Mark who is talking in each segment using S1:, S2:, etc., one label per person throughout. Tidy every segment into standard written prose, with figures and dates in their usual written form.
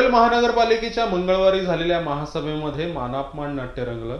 S1: पनवेल महानगरपालिकेच्या मंगळवारी झालेल्या महासभेमध्ये मानापमान नाट्य रंगलं।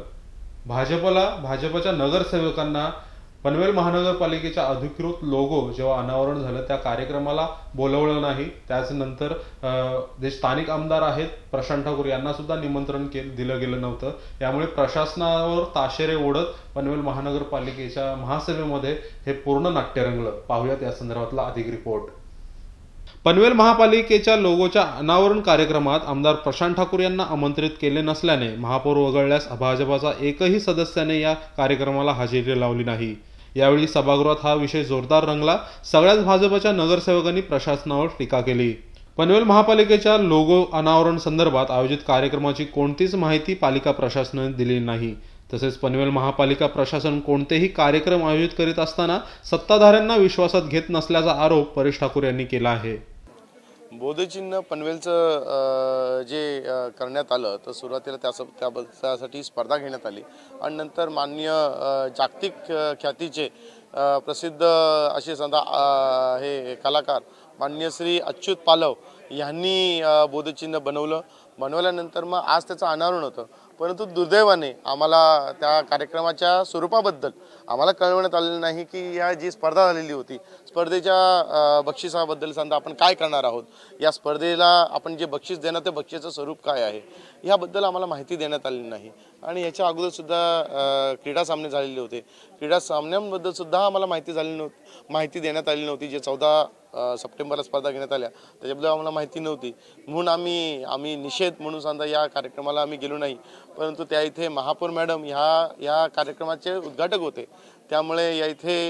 S1: भाजपच्या नगरसेवकांना पनवेल महानगरपालिकेच्या अधिकृत लोगो जेव्हा अनावरण झालं त्या कार्यक्रमाला बोलवलं नाही। त्यानंतर जे स्थानिक आमदार आहेत प्रशांत ठाकूर यांना सुद्धा निमंत्रण दिलं गेलं नव्हतं। यामुळे प्रशासनावर ताशेरे ओढत पनवेल महानगरपालिकेच्या महासभेमध्ये हे पूर्ण नाट्य रंगलं। पाहूयात या संदर्भातला अधिक रिपोर्ट। पनवेल महापालिकेच्या लोगोच्या अनावरण कार्यक्रमात आमदार प्रशांत ठाकूर यांना आमंत्रित केले नसल्याने महापौर वगळल्यास भाजपचा एकही सदस्याने या कार्यक्रमाला हजेरी लावली नाही। यावेळी सभागृहात हा विषय जोरदार रंगला। सगळ्याच भाजपच्या नगरसेवकांनी प्रशासनावर टीका केली। पनवेल महापालिकेच्या लोगो अनावरण संदर्भात आयोजित कार्यक्रमाची कोणतीच माहिती पालिका प्रशासनाने दिली नाही। तसेच पनवेल महापालिका प्रशासन कोणतेही कार्यक्रम आयोजित करीत असताना सत्ताधाऱ्यांना विश्वासात घेत नसल्याचा आरोप परेश ठाकूर यांनी केला आहे।
S2: बोधचिन्ह पनवेलचं जे करण्यात आलं तर सुरुवातीला त्यासाठी स्पर्धा घेण्यात आली आणि नंतर माननीय जागतिक ख्यातीचे प्रसिद्ध असे समजा हे कलाकार माननीय श्री अच्युत पालव यांनी बोधचिन्ह बनवल्यानंतर मग आज त्याचं अनावरण होतं। परंतु दुर्दैवाने आम्हाला त्या कार्यक्रमाच्या स्वरूपाबद्दल आम्हाला कळवण्यात आलेलं नाही की या जी स्पर्धा झालेली होती स्पर्धेच्या बक्षिसाबद्दल समजा आपण काय करणार आहोत, या स्पर्धेला आपण जे बक्षीस देणार ते बक्षिसाचं स्वरूप काय आहे याबद्दल आम्हाला माहिती देण्यात आलेली नाही। आणि याच्या अगोदर सुद्धा क्रीडा सामने झालेले होते। क्रीडा सामन्यांबद्दल सुद्धा आम्हाला माहिती देण्यात आली नव्हती। जे 14 सप्टेंबरला स्पर्धा घेण्यात आल्या त्याच्याबद्दल आम्हाला माहिती नव्हती, म्हणून आम्ही निषेध म्हणून समजा या कार्यक्रमाला आम्ही गेलो नाही। परंतु त्या इथे महापौर मॅडम या कार्यक्रमाचे उद्घाटक होते, त्यामुळे या इथे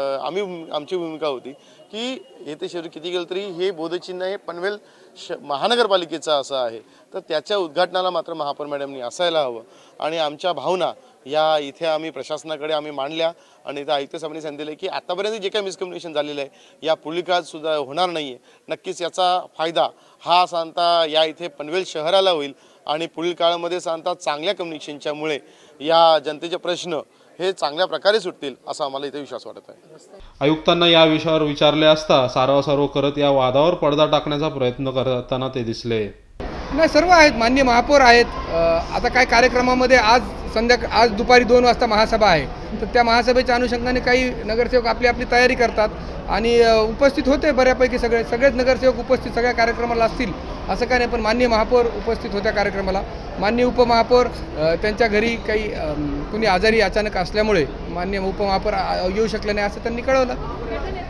S2: आमची भूमिका होती की येथे शेवटी किती गेलं तरी हे बोधचिन्ह हे पनवेल महानगरपालिकेचं असं आहे, तर त्याच्या उद्घाटनाला मात्र महापौर मॅडमनी असायला हवं। आणि आमच्या भावना या इथे आम्ही प्रशासनाकडे आम्ही मांडल्या आणि त्या आयुक्त साहेबांनी सांगितले की आतापर्यंत जे काही मिसकम्युनिकेशन झालेलं आहे या पुढील काळात सुद्धा होणार नाही आहे। नक्कीच याचा फायदा हा सांगता या इथे पनवेल शहराला होईल आणि पुढील काळामध्ये सांगता चांगल्या कम्युनिकेशनच्यामुळे या जनतेचे प्रश्न हे चांगल्या प्रकारे सुटतील असा आम्हाला इथे विश्वास वाटत आहे।
S1: आयुक्तांना या विषयावर विचारले असता सारवासारव करत या वादावर पडदा टाकण्याचा प्रयत्न करताना ते दिसले।
S3: नाही, सर्व आहेत, माननीय महापौर आहेत। आता काय कार्यक्रमामध्ये आज दुपारी 2 वाजता महासभा आहे, तर त्या महासभेच्या अनुषंगाने काही नगरसेवक आपली तयारी करतात आणि उपस्थित होते बऱ्यापैकी सगळेच नगरसेवक उपस्थित सगळ्या कार्यक्रमाला असतील असं काय नाही, पण माननीय महापौर उपस्थित होत्या कार्यक्रमाला। माननीय उपमहापौर त्यांच्या घरी काही कुणी आजारी अचानक असल्यामुळे माननीय उपमहापौर येऊ शकले नाही असं त्यांनी कळवलं।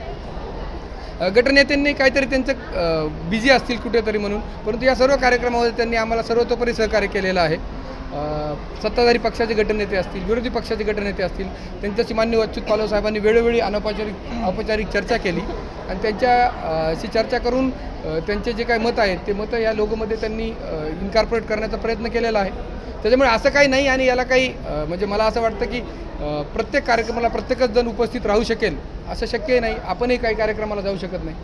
S3: गटनेत्यांनी काहीतरी त्यांचं बिझी असतील कुठेतरी म्हणून, परंतु या सर्व कार्यक्रमामध्ये त्यांनी आम्हाला सर्वतोपरी सहकार्य केलेलं आहे। सत्ताधारी पक्षाचे गटनेते असतील, विरोधी पक्षाचे गटनेते असतील, त्यांच्याशी माननीय अच्युत पालव साहेबांनी वेळोवेळी औपचारिक चर्चा केली आणि त्यांच्याशी चर्चा करून त्यांचे जे काही मत आहेत ते मतं या लोगोमध्ये त्यांनी इन्कॉर्पोरेट करण्याचा प्रयत्न केलेला आहे। त्याच्यामुळे असं काही नाही आणि याला काही म्हणजे मला असं वाटतं की प्रत्येक कार्यक्रमाला प्रत्येकच जण उपस्थित राहू शकेल असं शक्य नाही, आपणही काही कार्यक्रमाला जाऊ शकत नाही।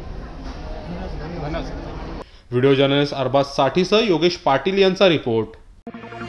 S1: व्हिडिओ जर्नलिस्ट अरबाज साठीसह योगेश पाटील यांचा रिपोर्ट।